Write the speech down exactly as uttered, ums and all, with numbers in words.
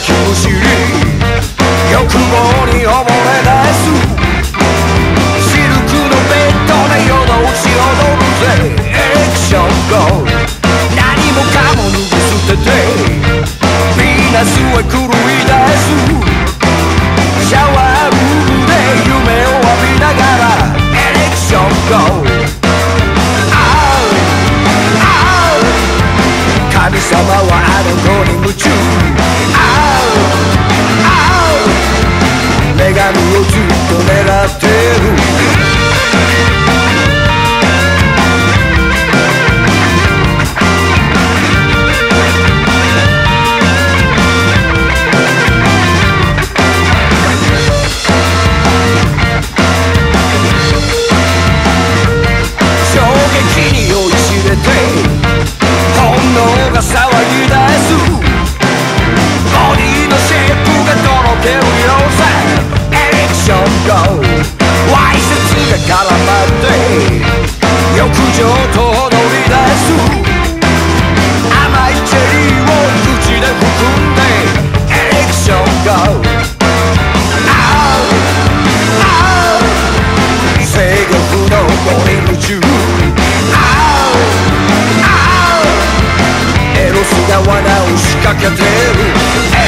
泣きむしり欲望に溺れ出すシルクのベッドで夜通し踊るぜエレクション後何もかも脱ぎ捨ててヴィーナスへ狂い出すシャワールームで夢を浴びながらエレクション後神様はあの子に夢中女神をずっと狙ってる衝撃に酔いしれて本能が騒ぎ出すボディのシェイプがとろけるようさエレクション後わいせつが絡まって浴場と乗り出す甘いチェリーを口で含んでエレクション後制御不能に夢中エロスが罠を仕掛けてる